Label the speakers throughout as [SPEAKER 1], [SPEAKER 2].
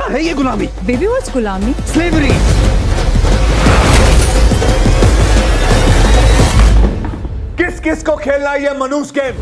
[SPEAKER 1] है ये गुलामी?
[SPEAKER 2] बेबी व्हाट्स गुलामी?
[SPEAKER 1] स्लेवरी। किस किस को खेलना है ये मनूस गेम?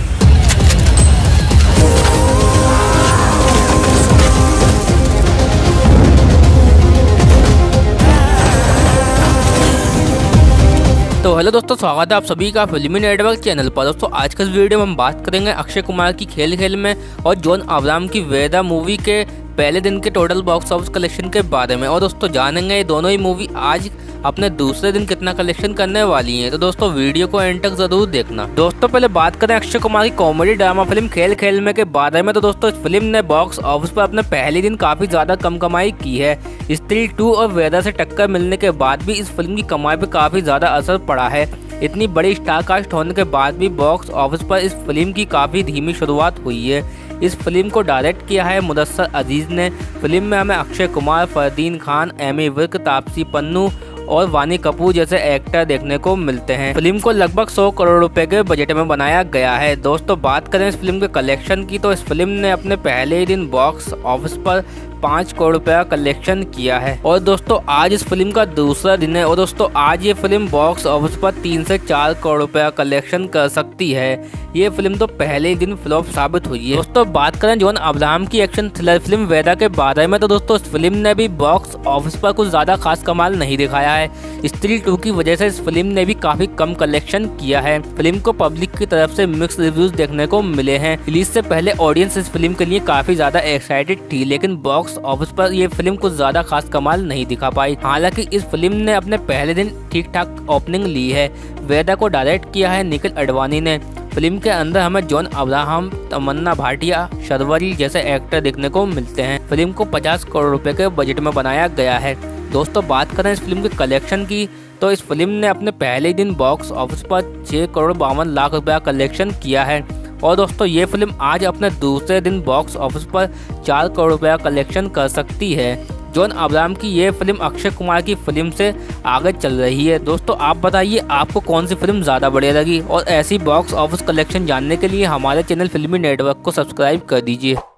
[SPEAKER 3] तो हेलो दोस्तों, स्वागत है आप सभी का फिल्मी नेटवर्क चैनल पर। दोस्तों आज के इस वीडियो में हम बात करेंगे अक्षय कुमार की खेल खेल में और जॉन अब्राहम की वेदा मूवी के पहले दिन के टोटल बॉक्स ऑफिस कलेक्शन के बारे में। और दोस्तों जानेंगे ये दोनों ही मूवी आज अपने दूसरे दिन कितना कलेक्शन करने वाली हैं। तो दोस्तों वीडियो को एंड तक जरूर देखना। दोस्तों पहले बात करें अक्षय कुमार की कॉमेडी ड्रामा फिल्म खेल खेल में के बारे में। तो दोस्तों इस फिल्म ने बॉक्स ऑफिस पर अपने पहले दिन काफी ज्यादा कम कमाई की है। स्त्री 2 और वेदा से टक्कर मिलने के बाद भी इस फिल्म की कमाई पर काफी ज्यादा असर पड़ा है। इतनी बड़ी स्टार कास्ट होने के बाद भी बॉक्स ऑफिस पर इस फिल्म की काफी धीमी शुरुआत हुई है। इस फिल्म को डायरेक्ट किया है मुदस्सर अजीज ने। फिल्म में हमें अक्षय कुमार, फरदीन खान, एमी विर्क, तापसी पन्नू और वानी कपूर जैसे एक्टर देखने को मिलते हैं। फिल्म को लगभग 100 करोड़ रुपए के बजट में बनाया गया है। दोस्तों बात करें इस फिल्म के कलेक्शन की, तो इस फिल्म ने अपने पहले ही दिन बॉक्स ऑफिस पर 5 करोड़ रुपए का कलेक्शन किया है। और दोस्तों आज इस फिल्म का दूसरा दिन है और दोस्तों आज ये फिल्म बॉक्स ऑफिस पर 3 से 4 करोड़ रुपए का कलेक्शन कर सकती है। ये फिल्म तो पहले ही दिन फ्लॉप साबित हुई है। दोस्तों बात करें जॉन अब्राहम की एक्शन थ्रिलर फिल्म वेदा के बारे में, तो दोस्तों इस फिल्म ने भी बॉक्स ऑफिस पर कुछ ज्यादा खास कमाल नहीं दिखाया है। स्त्री 2 की वजह से इस फिल्म ने भी काफी कम कलेक्शन किया है। फिल्म को पब्लिक की तरफ से मिक्स रिव्यूज देखने को मिले हैं। रिलीज से पहले ऑडियंस इस फिल्म के लिए काफी ज्यादा एक्साइटेड थी, लेकिन बॉक्स ऑफिस पर ये फिल्म कुछ ज्यादा खास कमाल नहीं दिखा पाई। हालांकि इस फिल्म ने अपने पहले दिन ठीक ठाक ओपनिंग ली है। वेदा को डायरेक्ट किया है निखिल अडवाणी ने। फिल्म के अंदर हमें जॉन अब्राहम, तमन्ना भाटिया, शर्वरी जैसे एक्टर देखने को मिलते हैं। फिल्म को 50 करोड़ रुपए के बजट में बनाया गया है। दोस्तों बात करें इस फिल्म के कलेक्शन की, तो इस फिल्म ने अपने पहले दिन बॉक्स ऑफिस पर 6 करोड़ 52 लाख रुपए का कलेक्शन किया है। और दोस्तों ये फिल्म आज अपने दूसरे दिन बॉक्स ऑफिस पर 4 करोड़ रुपए का कलेक्शन कर सकती है। जॉन अब्राहम की ये फिल्म अक्षय कुमार की फिल्म से आगे चल रही है। दोस्तों आप बताइए आपको कौन सी फिल्म ज़्यादा बढ़िया लगी, और ऐसी बॉक्स ऑफिस कलेक्शन जानने के लिए हमारे चैनल फिल्मी नेटवर्क को सब्सक्राइब कर दीजिए।